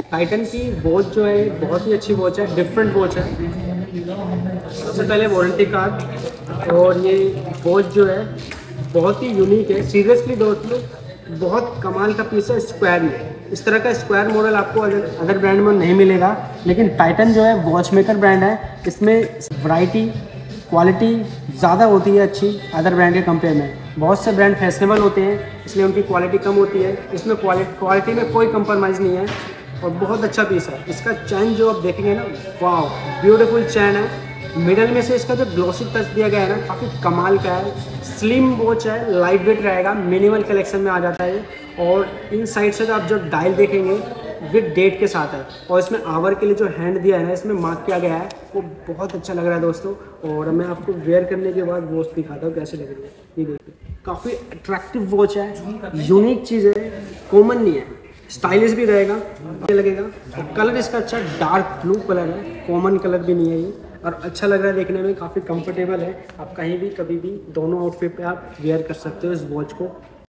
Titan की watch जो है बहुत ही अच्छी वॉच है, डिफरेंट वॉच है। सबसे पहले वारंटी कार्ड, और ये वॉच जो है बहुत ही यूनिक है। सीरियसली दोस्तों बहुत कमाल का पीस है। स्क्वायर में इस तरह का स्क्वायर मॉडल आपको अदर ब्रांड में नहीं मिलेगा, लेकिन टाइटन जो है वॉच मेकर ब्रांड है, इसमें वैरायटी क्वालिटी ज़्यादा होती है अच्छी अदर ब्रांड के कंपेयर में। बहुत से ब्रांड फैशनेबल होते हैं इसलिए उनकी क्वालिटी कम होती है, इसमें क्वालिटी में कोई कंप्रोमाइज़ नहीं है और बहुत अच्छा पीस है। इसका चैन जो आप देखेंगे ना, वाह ब्यूटीफुल चैन है। मिडल में से इसका जो ग्लॉसी टच दिया गया है ना, काफ़ी कमाल का है। स्लिम वॉच है, लाइट वेट रहेगा, मिनिमल कलेक्शन में आ जाता है। और इन साइड से आप जो डायल देखेंगे विद डेट के साथ है, और इसमें आवर के लिए जो हैंड दिया है ना, इसमें मार्क किया गया है, वो बहुत अच्छा लग रहा है दोस्तों। और मैं आपको वेयर करने के बाद वॉच दिखाता हूँ कैसे लग रही है। ये देखिए काफ़ी अट्रैक्टिव वॉच है, यूनिक चीज़ है, कॉमन नहीं है, स्टाइलिश भी रहेगा, अच्छा लगेगा। और कलर इसका अच्छा डार्क ब्लू कलर है, कॉमन कलर भी नहीं है ये, और अच्छा लग रहा है देखने में, काफ़ी कंफर्टेबल है। आप कहीं भी कभी भी दोनों आउटफिट पे आप वेयर कर सकते हो इस वॉच को।